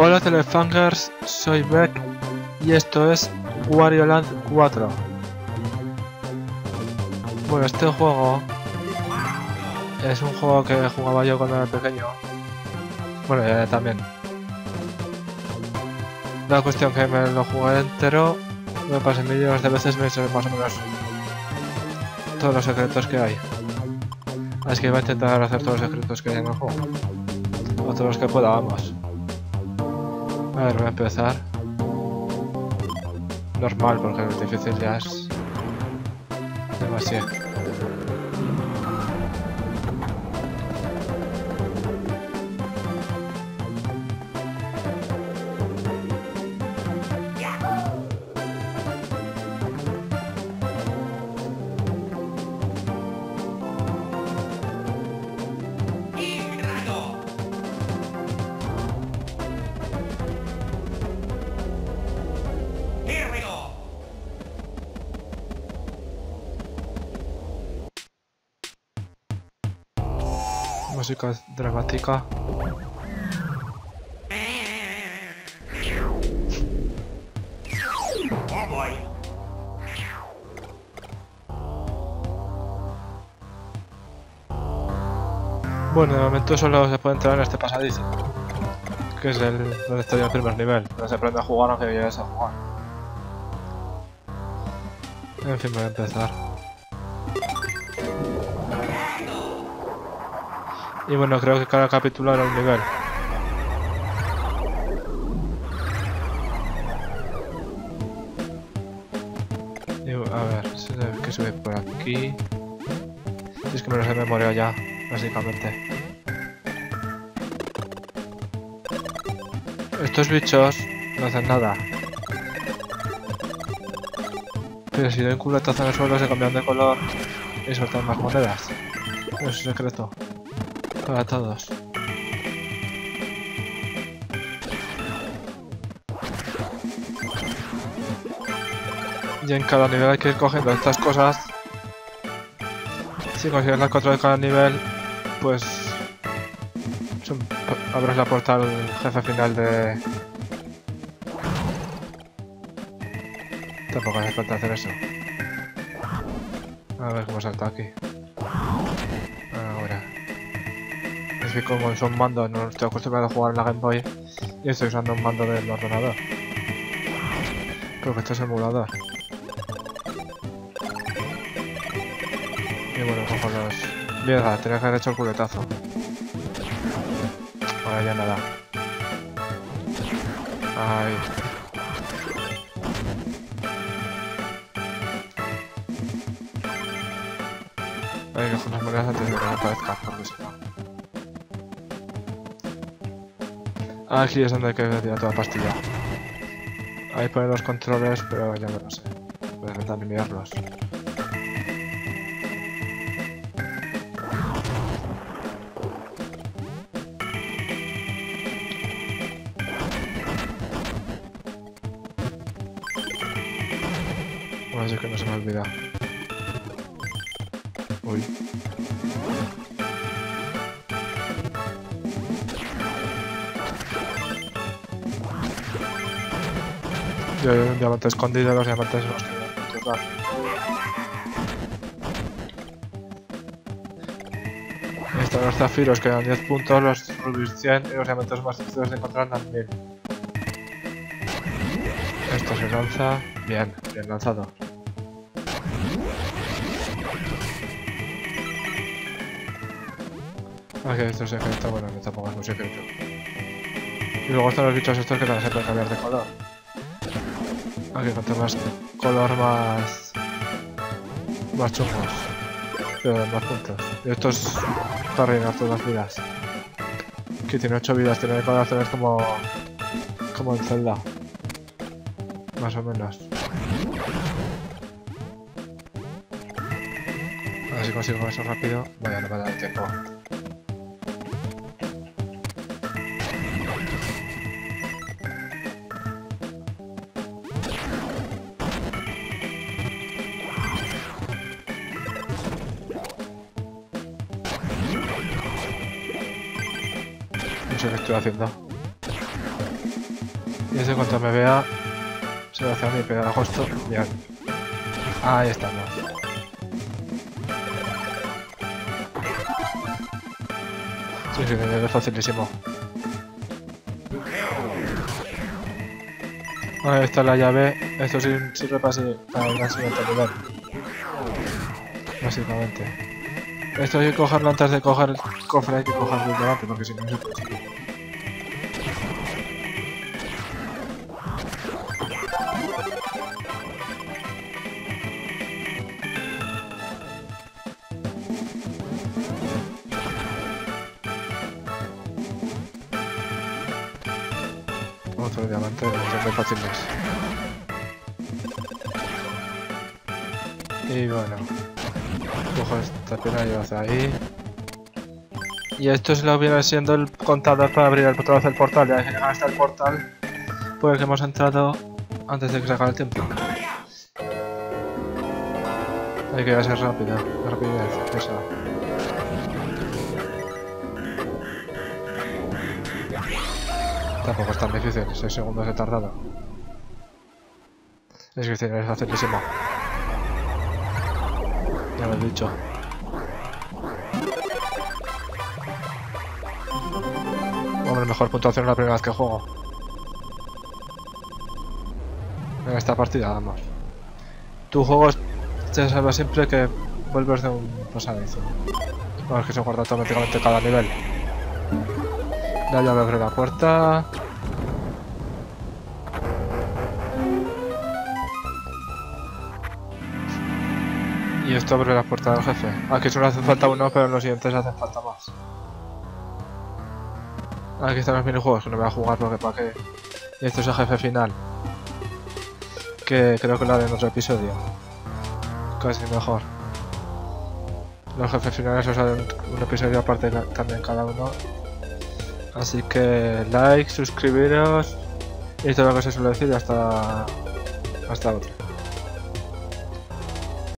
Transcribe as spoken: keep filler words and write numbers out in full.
Hola Telefangers, soy Beck y esto es Wario Land cuatro. Bueno, este juego es un juego que jugaba yo cuando era pequeño. Bueno, eh, también. La cuestión que me lo jugué entero, me pasé millones de veces, me sé más o menos todos los secretos que hay. Así que voy a intentar hacer todos los secretos que hay en el juego. O todos los que pueda, vamos. A ver, voy a empezar. Normal, porque el difícil ya es demasiado. Música dramática. Bueno, de momento solo se puede entrar en este pasadizo, que es el donde estoy en el primer nivel, donde se aprende a jugar aunque llegues a jugar. En fin, voy a empezar. Y bueno, creo que cada capítulo era un nivel. Y, a ver, ¿qué sube por aquí? Si es que me lo sé de memoria ya, básicamente. Estos bichos no hacen nada. Pero si doy un culetazo en el suelo se cambian de color y sueltan más monedas. Es un secreto. Para todos. Y en cada nivel hay que ir cogiendo estas cosas. Si consigues las cuatro de cada nivel, pues abres la puerta al jefe final de... Tampoco hace falta hacer eso. A ver cómo salta aquí. Ahora. Es que como son mandos, no estoy acostumbrado a jugar en la Game Boy y estoy usando un mando del ordenador. Creo que esto es emulador. Y bueno, cojo los... Mierda, tenía que haber hecho el culetazo. Ahora ya nada. Ay. Hay que coger las monedas antes de que me aparezca, porque si no... Aquí es donde hay que ver toda la pastilla. Ahí ponen los controles, pero ya no lo sé. Voy a intentar mirarlos. Bueno, así que no se me olvida. Uy. Yo hay un diamante escondido, los diamantes son los que voy a encontrar. Ahí están los zafiros que dan diez puntos, los rubis cien y los diamantes más difíciles de encontrar dan mil. Esto se lanza. Bien, bien lanzado. Aquí esto es secreto, bueno, no tampoco es muy secreto. Y luego están los bichos estos que también se pueden cambiar de color. Aquí cuanto más color más... más chungos. Pero más puntos. Y estos para rellenar todas las vidas. Aquí tiene ocho vidas, tiene que hacer como... como en Zelda. Más o menos. A ver si consigo eso rápido. Vaya, no me da el tiempo. No sé qué estoy haciendo. ese en cuanto me vea se va a hacer a mí pegar justo. Bien. Ahí estamos. Sí, sí, es facilísimo. Ahí está la llave. Esto sirve para el siguiente nivel. Básicamente. Esto hay que cogerlo antes de coger el cofre, hay que cogerlo delante porque si no se puede subir. Otro diamante, son muy fáciles. Y bueno, cojo esta piedra y llevas ahí. Y esto es lo que viene siendo el contador para abrir otra vez el portal. Ya que llega hasta el portal, pues que hemos entrado antes de que se acabe el tiempo. Hay que ser rápido, la rapidez, esa. Tampoco es tan difícil, seis segundos he tardado. Es que es facilísimo. Ya lo he dicho. Hombre, mejor puntuación la primera vez que juego. En esta partida, vamos. Tu juego te salva siempre que vuelves de un pasadizo. No, es que se guarda automáticamente cada nivel. Ya ya me abre la puerta. Y esto abre la puerta del jefe. Aquí solo hace falta uno, pero en los siguientes hacen falta más. Aquí están los minijuegos, que no voy a jugar porque para qué. Y esto es el jefe final. Que creo que lo haré en otro episodio. Casi mejor. Los jefes finales os haré un, un episodio aparte también cada uno. Así que like, suscribiros y todo lo que se suele decir. Hasta, hasta otro.